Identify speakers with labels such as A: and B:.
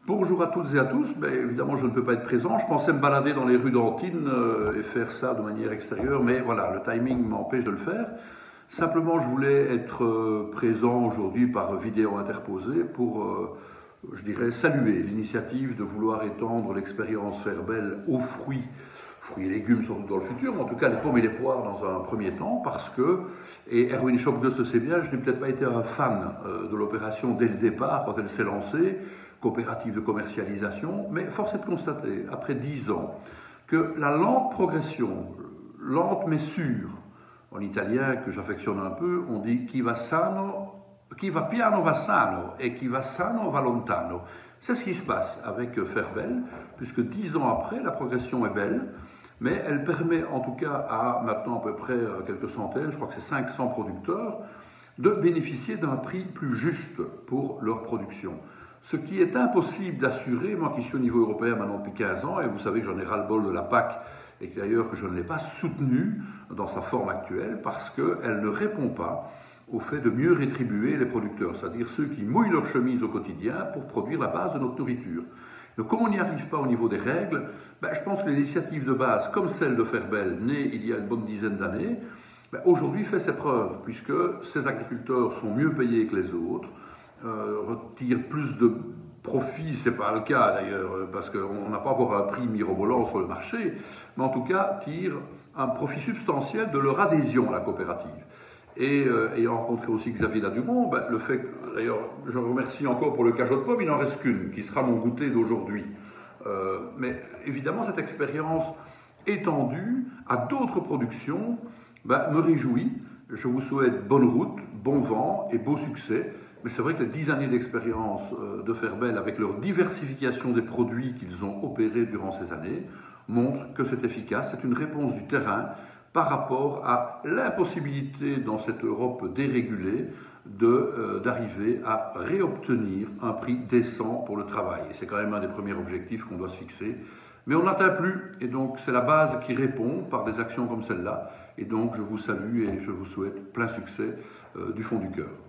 A: Bonjour à toutes et à tous. Évidemment, je ne peux pas être présent. Je pensais me balader dans les rues d'Antibes et faire ça de manière extérieure, mais voilà, le timing m'empêche de le faire. Simplement, je voulais être présent aujourd'hui par vidéo interposée pour, je dirais, saluer l'initiative de vouloir étendre l'expérience Ferbel aux fruits et légumes surtout dans le futur, mais en tout cas les pommes et les poires dans un premier temps, parce que, et Erwin Schopgoes le sait bien, je n'ai peut-être pas été un fan de l'opération dès le départ quand elle s'est lancée, coopérative de commercialisation, mais force est de constater, après 10 ans, que la lente progression, lente mais sûre, en italien que j'affectionne un peu, on dit chi va piano va sano et chi va sano va lontano. C'est ce qui se passe avec Ferbel, puisque 10 ans après, la progression est belle, mais elle permet en tout cas à maintenant à peu près quelques centaines, je crois que c'est 500 producteurs, de bénéficier d'un prix plus juste pour leur production. Ce qui est impossible d'assurer, moi qui suis au niveau européen maintenant depuis 15 ans, et vous savez que j'en ai ras-le-bol de la PAC, et d'ailleurs que je ne l'ai pas soutenue dans sa forme actuelle, parce qu'elle ne répond pas au fait de mieux rétribuer les producteurs, c'est-à-dire ceux qui mouillent leur chemise au quotidien pour produire la base de notre nourriture. Donc, comme on n'y arrive pas au niveau des règles, je pense que l'initiative de base, comme celle de Ferbel, née il y a une bonne dizaine d'années, aujourd'hui fait ses preuves, puisque ces agriculteurs sont mieux payés que les autres, retirent plus de profit, ce n'est pas le cas d'ailleurs, parce qu'on n'a pas encore un prix mirobolant sur le marché, mais en tout cas tirent un profit substantiel de leur adhésion à la coopérative. Et ayant rencontré aussi Xavier Laduron, le fait que, d'ailleurs, je remercie encore pour le cajot de pomme, il n'en reste qu'une, qui sera mon goûter d'aujourd'hui. Mais évidemment, cette expérience étendue à d'autres productions me réjouit. Je vous souhaite bonne route, bon vent et beau succès. Mais c'est vrai que les 10 années d'expérience de Ferbel, avec leur diversification des produits qu'ils ont opérés durant ces années, montrent que c'est efficace. C'est une réponse du terrain par rapport à l'impossibilité dans cette Europe dérégulée d'arriver à réobtenir un prix décent pour le travail. Et c'est quand même un des premiers objectifs qu'on doit se fixer. Mais on n'atteint plus, et donc c'est la base qui répond par des actions comme celle-là. Et donc je vous salue et je vous souhaite plein succès du fond du cœur.